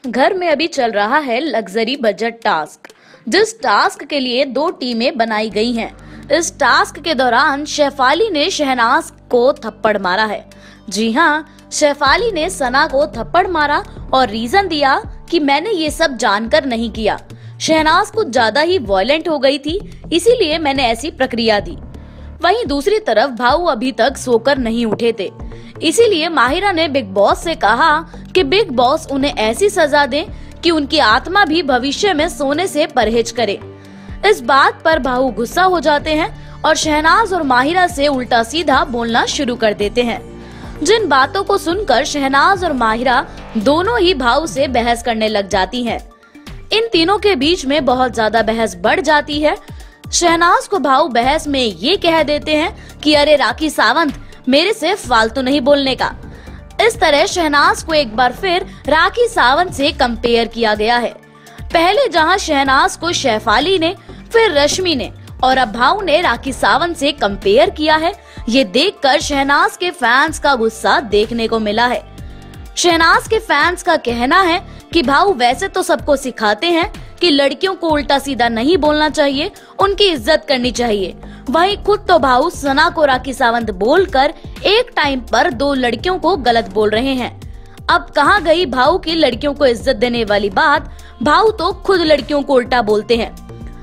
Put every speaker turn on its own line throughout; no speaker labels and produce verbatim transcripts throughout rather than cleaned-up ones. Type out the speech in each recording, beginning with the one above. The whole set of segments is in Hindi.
घर में अभी चल रहा है लग्जरी बजट टास्क, जिस टास्क के लिए दो टीमें बनाई गई हैं। इस टास्क के दौरान शेफाली ने शहनाज को थप्पड़ मारा है। जी हाँ, शेफाली ने सना को थप्पड़ मारा और रीजन दिया कि मैंने ये सब जानकर नहीं किया। शहनाज कुछ ज्यादा ही वॉयलेंट हो गई थी, इसीलिए मैंने ऐसी प्रक्रिया दी। वहीं दूसरी तरफ भाऊ अभी तक सोकर नहीं उठे थे, इसीलिए माहिरा ने बिग बॉस से कहा कि बिग बॉस उन्हें ऐसी सजा दे कि उनकी आत्मा भी भविष्य में सोने से परहेज करे। इस बात पर भाऊ गुस्सा हो जाते हैं और शहनाज और माहिरा से उल्टा सीधा बोलना शुरू कर देते हैं, जिन बातों को सुनकर शहनाज और माहिरा दोनों ही भाऊ से बहस करने लग जाती हैं। इन तीनों के बीच में बहुत ज्यादा बहस बढ़ जाती है। शहनाज को भाऊ बहस में ये कह देते हैं कि अरे राखी सावंत, मेरे से फालतू नहीं बोलने का। इस तरह शहनाज को एक बार फिर राखी सावंत से कंपेयर किया गया है। पहले जहां शहनाज को शेफाली ने, फिर रश्मि ने और अब भाऊ ने राखी सावंत से कंपेयर किया है। ये देखकर शहनाज के फैंस का गुस्सा देखने को मिला है। शहनाज के फैंस का कहना है कि भाऊ वैसे तो सबको सिखाते हैं कि लड़कियों को उल्टा सीधा नहीं बोलना चाहिए, उनकी इज्जत करनी चाहिए। वहीं खुद तो भाऊ सना को राखी सावंत बोलकर एक टाइम पर दो लड़कियों को गलत बोल रहे हैं। अब कहाँ गई भाऊ की लड़कियों को इज्जत देने वाली बात? भाऊ तो खुद लड़कियों को उल्टा बोलते हैं।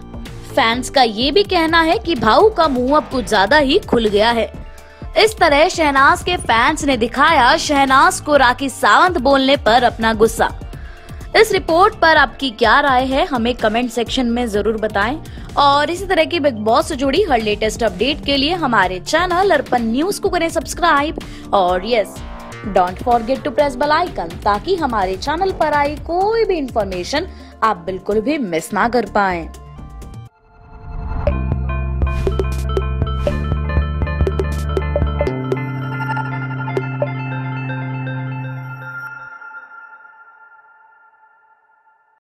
फैंस का ये भी कहना है कि भाऊ का मुंह अब कुछ ज्यादा ही खुल गया है। इस तरह शहनाज के फैंस ने दिखाया शहनाज को राखी सावंत बोलने पर अपना गुस्सा। इस रिपोर्ट पर आपकी क्या राय है, हमें कमेंट सेक्शन में जरूर बताएं। और इसी तरह की बिग बॉस से जुड़ी हर लेटेस्ट अपडेट के लिए हमारे चैनल अर्पण न्यूज को करें सब्सक्राइब और yes, don't forget to press bell icon, ताकि हमारे चैनल पर आई कोई भी इंफॉर्मेशन आप बिल्कुल भी मिस ना कर पाएं।